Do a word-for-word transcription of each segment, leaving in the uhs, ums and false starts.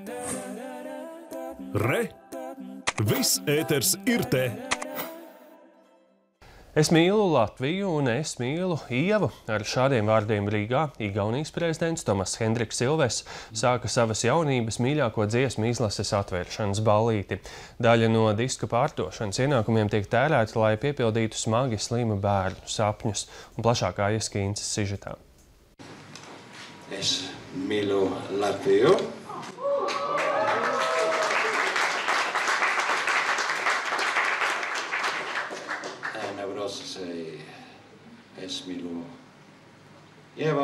Re! Viss ēters ir te! Es mīlu Latviju un es mīlu Ievu. Ar šādiem vārdiem Rīgā Igaunijas prezidents Tomas Hendriks Ilves sāka savas jaunības mīļāko dziesmu izlases atvēršanas ballīti. Daļa no diska pārdošanas ienākumiem tiek tērēta, lai piepildītu smagi slimu bērnu sapņus, un plašākā ieskīnces sižetā. Es mīlu Latviju. Es mīlu Ieva.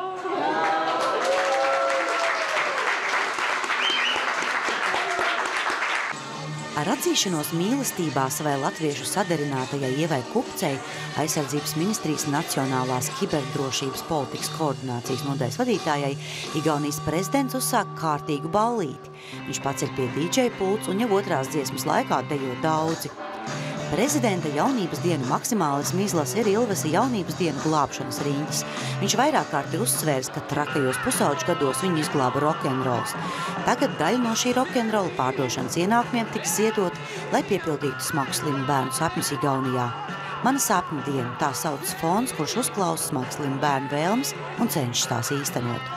Ar atzīšanos mīlestībā savai latviešu sadarinātajai Ievai Kupcei Aizsardzības ministrijas Nacionālās kiberdrošības politikas koordinācijas nodaļas vadītājai Igaunijas prezidents uzsāk kārtīgu ballīti. Viņš pats ir pie dīdžeja pults un jau otrās dziesmas laikā dejo daudzi. Prezidenta jaunības dienu maksimālismu izlase ir Ilvesa jaunības dienu glābšanas riņķis. Viņš vairāk kārt ir uzsvērs, ka trakajos pusauģu gados viņu izglāba rokenrols. Tagad daļa no šī rokenrola pārdošanas ienākumiem tiks ziedot, lai piepildītu smagu slimu bērnu sapņus Igaunijā. Mana sapņu diena, tā sauc fonds, kurš uzklausa smagu slimu bērnu vēlmes un cenšas tās īstenot.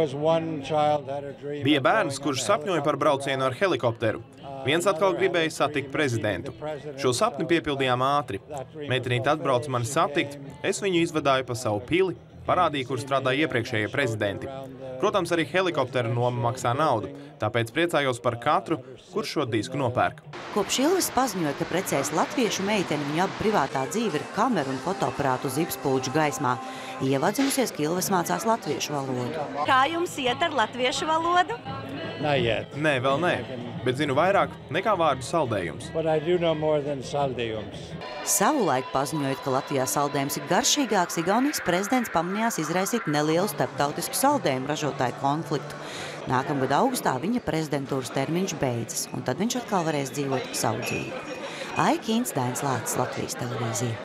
Bija bērns, kurš sapņoja par braucienu ar helikopteru. Viens atkal gribēja satikt prezidentu. Šo sapni piepildījām ātri. Meitenīte atbrauca mani satikt, es viņu izvadāju pa savu pili, parādīju, kur strādāja iepriekšējie prezidenti. Protams, arī helikopteru noma maksā naudu, tāpēc priecājos par katru, kurš šo disku nopērk. Kopš Ilves paziņoja, ka precēs latviešu meiteni, viņa aba privātā dzīve ir kameru un fotoaparātu zibspulģu gaismā. Ieva atzinusies, ka Ilves mācās latviešu valodu. Kā jums iet ar latviešu valodu? Neiet. Nē, vēl nē, bet zinu vairāk nekā vārdu saldējums. Savulaik paziņojot, ka Latvijā saldējums ir garšīgāks, Igaunijas prezidents pamanījās izraisīt nelielu starptautisku saldējumu ražotāju konfliktu. Nākamgad augustā viņa prezidentūras termiņš beidzas, un tad viņš atkal varēs dzīvot savu dzīvi. Aija Kīns, Dainis Lācis, Latvijas televīzija.